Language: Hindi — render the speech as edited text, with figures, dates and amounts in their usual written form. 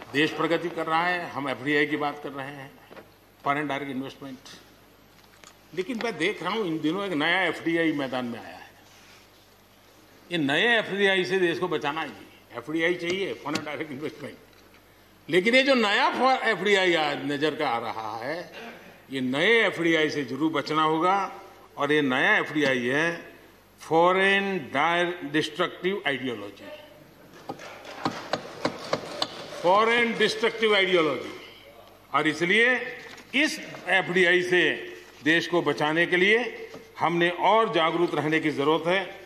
देश प्रगति कर रहा है, हम एफडीआई की बात कर रहे हैं, फॉरेन डायरेक्ट इन्वेस्टमेंट। लेकिन मैं देख रहा हूं इन दिनों एक नया एफडीआई मैदान में आया है। ये नए एफडीआई से देश को बचाना ही, एफडीआई चाहिए, फॉरेन डायरेक्ट इन्वेस्टमेंट। लेकिन ये जो नया एफडीआई नजर का आ रहा है, ये नए एफडीआई से जरूर बचना होगा। और ये नया एफडीआई है foreign direct destructive ideology, foreign destructive ideology. और इसलिए इस एफडीआई से देश को बचाने के लिए हमने और जागरूक रहने की जरूरत है।